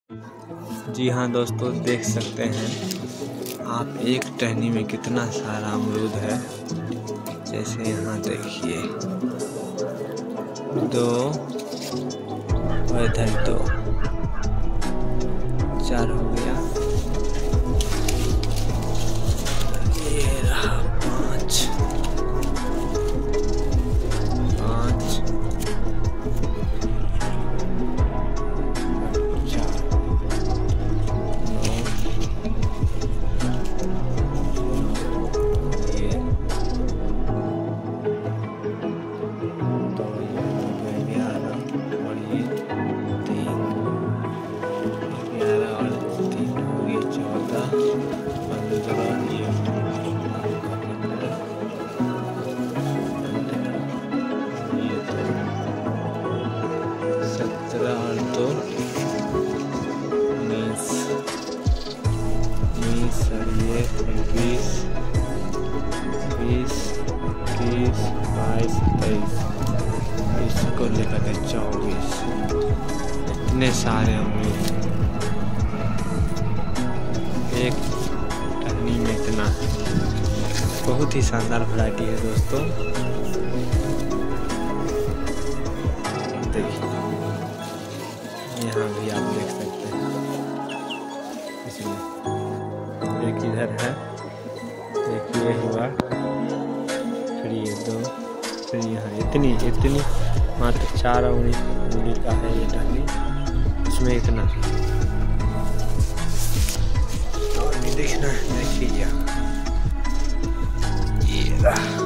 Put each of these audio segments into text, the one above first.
जी हाँ दोस्तों, देख सकते हैं आप एक टहनी में कितना सारा अमरूद है। जैसे यहाँ देखिए 2 और इधर 2, 4 हो गया। ये रहा 5, 5, 4, 9, ये 2, ये 11 और ये 3, 11 और 3 हो गए 14, 15, ये 17 और 2 19 और ये 20, 21, 22, 23, इसको लेकर के 24। इतने सारे अमरूद एक टहनी में, इतना बहुत ही शानदार वैरायटी है दोस्तों। देखिए यहाँ भी आप देख सकते हैं, इसमें एक इधर है, एक ये हुआ, फिर ये 2, फिर यहाँ इतनी मात्र 4 उंगली का है ये टहनी। इसमें इतना और भी देखना है। देखिए ये रहा,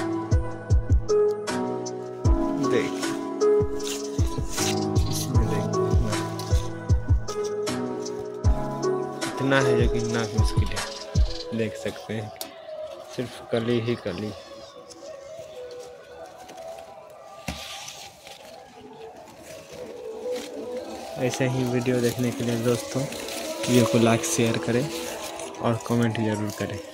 देख इसमें इतना है जो कि ना मुश्किल है। देख सकते हैं सिर्फ कली ही कली। ऐसे ही वीडियो देखने के लिए दोस्तों वीडियो को लाइक शेयर करें और कमेंट जरूर करें।